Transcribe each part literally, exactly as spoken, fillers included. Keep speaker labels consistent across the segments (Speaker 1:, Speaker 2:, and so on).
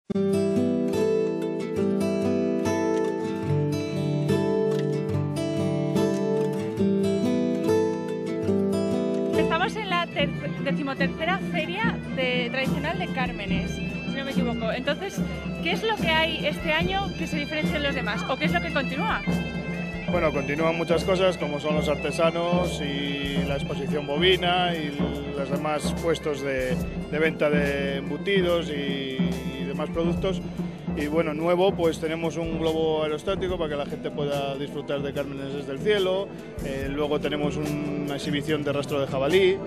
Speaker 1: Estamos en la decimotercera feria de, tradicional de Cármenes, si no me equivoco. Entonces, ¿qué es lo que hay este año que se diferencia de los demás? ¿O qué es lo que continúa?
Speaker 2: Bueno, continúan muchas cosas como son los artesanos y la exposición bovina y los demás puestos de, de venta de embutidos y, y demás productos. Y bueno, nuevo, pues tenemos un globo aerostático para que la gente pueda disfrutar de Cármenes desde el cielo. Eh, luego tenemos una exhibición de rastro de jabalí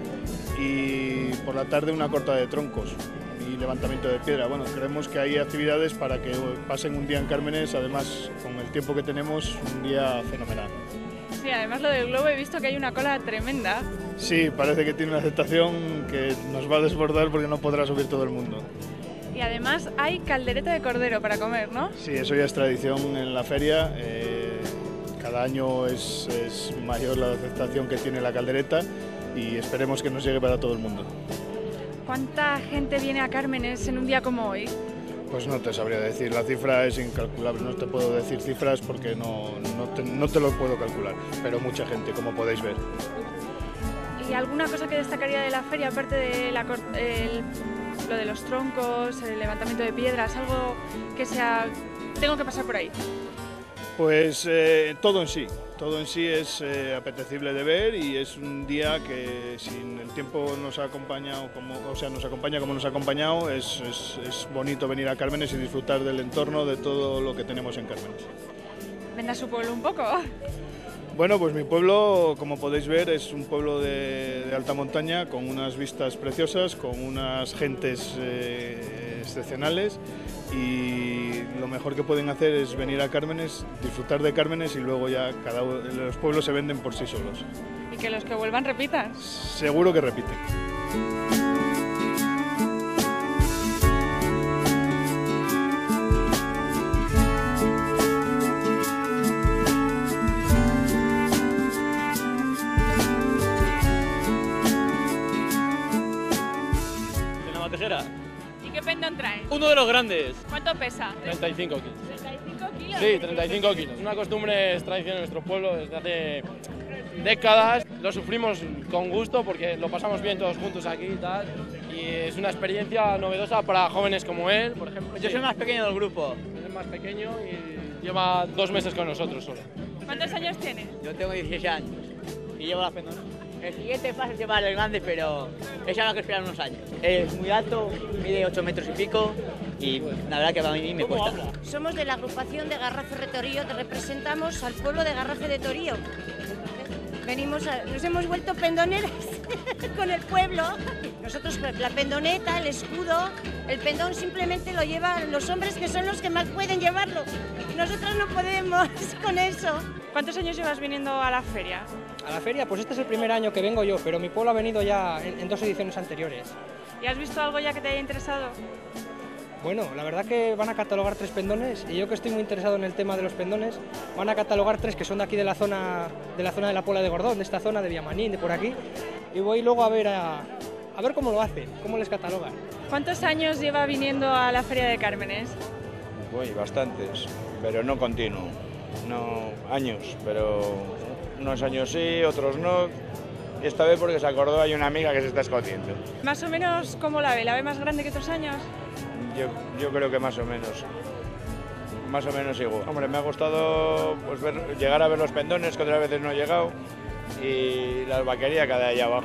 Speaker 2: y por la tarde una corta de troncos y levantamiento de piedra. Bueno, creemos que hay actividades para que pasen un día en Cármenes, además con el tiempo que tenemos, un día fenomenal.
Speaker 1: Sí, además lo del globo he visto que hay una cola tremenda.
Speaker 2: Sí, parece que tiene una aceptación que nos va a desbordar porque no podrá subir todo el mundo.
Speaker 1: Y además hay caldereta de cordero para comer, ¿no?
Speaker 2: Sí, eso ya es tradición en la feria. Eh, cada año es, es mayor la aceptación que tiene la caldereta y esperemos que nos llegue para todo el mundo.
Speaker 1: ¿Cuánta gente viene a Cármenes en un día como hoy?
Speaker 2: Pues no te sabría decir, la cifra es incalculable, no te puedo decir cifras porque no, no, te, no te lo puedo calcular, pero mucha gente, como podéis ver.
Speaker 1: ¿Y alguna cosa que destacaría de la feria, aparte de la, el, lo de los troncos, el levantamiento de piedras, algo que sea... tengo que pasar por ahí?
Speaker 2: Pues eh, todo en sí, todo en sí es eh, apetecible de ver y es un día que sin el tiempo nos ha acompañado, como, o sea, nos acompaña como nos ha acompañado, es, es, es bonito venir a Cármenes y disfrutar del entorno, de todo lo que tenemos en Cármenes.
Speaker 1: Venda su pueblo un poco.
Speaker 2: Bueno, pues mi pueblo, como podéis ver, es un pueblo de, de alta montaña, con unas vistas preciosas, con unas gentes eh, excepcionales y lo mejor que pueden hacer es venir a Cármenes, disfrutar de Cármenes y luego ya cada uno, los pueblos se venden por sí solos.
Speaker 1: Y que los que vuelvan repitan.
Speaker 2: Seguro que repiten.
Speaker 1: ¿Y qué pendón trae?
Speaker 3: Uno de los grandes.
Speaker 1: ¿Cuánto pesa?
Speaker 3: treinta y cinco kilos.
Speaker 1: ¿treinta y cinco kilos?
Speaker 3: Sí, treinta y cinco kilos. Es una costumbre, es tradición en nuestro pueblo desde hace décadas. Lo sufrimos con gusto porque lo pasamos bien todos juntos aquí y tal. Y es una experiencia novedosa para jóvenes como él, por ejemplo.
Speaker 4: Yo soy el más pequeño del grupo.
Speaker 3: Es el más pequeño y lleva dos meses con nosotros solo.
Speaker 1: ¿Cuántos años tienes?
Speaker 4: Yo tengo dieciséis años y llevo las pendonas. El siguiente paso es llevar el grande, pero eso habrá que esperar unos años. Es muy alto, mide ocho metros y pico y la verdad que a mí me cuesta.
Speaker 5: Somos de la agrupación de Garrafe de Torío, que representamos al pueblo de Garrafe de Torío. Venimos a, nos hemos vuelto pendoneras con el pueblo. Nosotros la pendoneta, el escudo, el pendón simplemente lo llevan los hombres que son los que más pueden llevarlo. Nosotros no podemos con eso.
Speaker 1: ¿Cuántos años llevas viniendo a la feria?
Speaker 6: A la feria, pues este es el primer año que vengo yo, pero mi pueblo ha venido ya en, en dos ediciones anteriores.
Speaker 1: ¿Y has visto algo ya que te haya interesado?
Speaker 6: Bueno, la verdad que van a catalogar tres pendones y yo que estoy muy interesado en el tema de los pendones, van a catalogar tres que son de aquí de la zona de la zona de la Puebla de Gordón, de esta zona de Villamanín, de por aquí, y voy luego a ver a, a ver cómo lo hacen, cómo les catalogan.
Speaker 1: ¿Cuántos años lleva viniendo a la feria de Cármenes?
Speaker 7: Voy bastantes, pero no continuo, no años, pero unos años sí, otros no. Y esta vez porque se acordó, hay una amiga que se está escondiendo.
Speaker 1: ¿Más o menos cómo la ve? ¿La ve más grande que otros años?
Speaker 7: Yo, yo creo que más o menos, más o menos igual. Hombre, me ha gustado pues, ver, llegar a ver los pendones, que otras veces no he llegado, y la albaquería que hay allá abajo.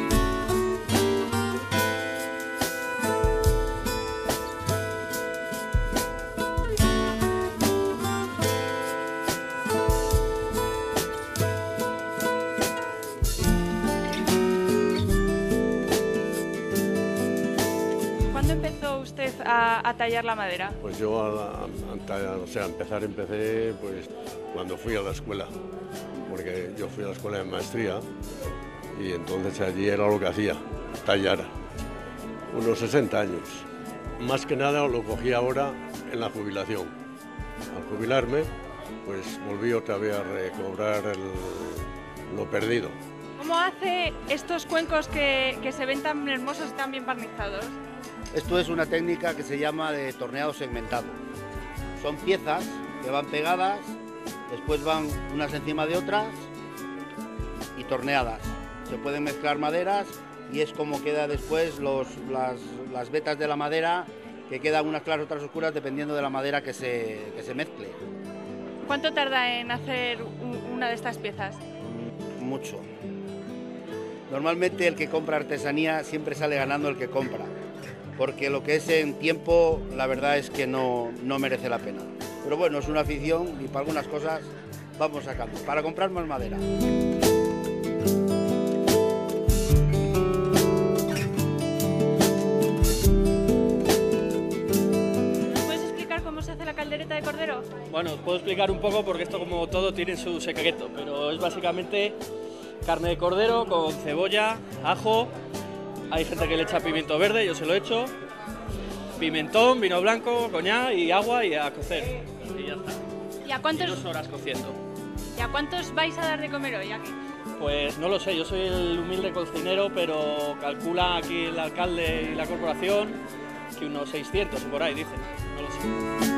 Speaker 1: ¿Cuándo empezó usted a, a tallar la madera?
Speaker 8: Pues yo, a, a, a, o sea, a empezar empecé pues cuando fui a la escuela, porque yo fui a la escuela de maestría y entonces allí era lo que hacía, tallar, unos sesenta años. Más que nada lo cogí ahora en la jubilación. Al jubilarme, pues volví otra vez a recobrar el, lo perdido.
Speaker 1: ¿Cómo hace estos cuencos que, que se ven tan hermosos y tan bien barnizados?
Speaker 9: Esto es una técnica que se llama de torneado segmentado. Son piezas que van pegadas, después van unas encima de otras y torneadas. Se pueden mezclar maderas y es como queda después los, las, las vetas de la madera, que quedan unas claras, otras oscuras, dependiendo de la madera que se, que se mezcle.
Speaker 1: ¿Cuánto tarda en hacer una de estas piezas?
Speaker 9: Mucho. Normalmente el que compra artesanía siempre sale ganando el que compra, porque lo que es en tiempo, la verdad es que no, no merece la pena. Pero bueno, es una afición y para algunas cosas vamos sacando, para comprar más madera.
Speaker 1: ¿Puedes explicar cómo se hace la caldereta de cordero?
Speaker 10: Bueno, os puedo explicar un poco porque esto, como todo, tiene su secreto, pero es básicamente carne de cordero con cebolla, ajo, hay gente que le echa pimiento verde, yo se lo echo, pimentón, vino blanco, coñac y agua y a cocer. Y ya está.
Speaker 1: ¿Y a cuántos,
Speaker 10: y dos horas cociendo.
Speaker 1: ¿Y a cuántos vais a dar de comer hoy aquí?
Speaker 10: Pues no lo sé, yo soy el humilde cocinero, pero calcula aquí el alcalde y la corporación que unos seiscientos por ahí, dicen, no lo sé.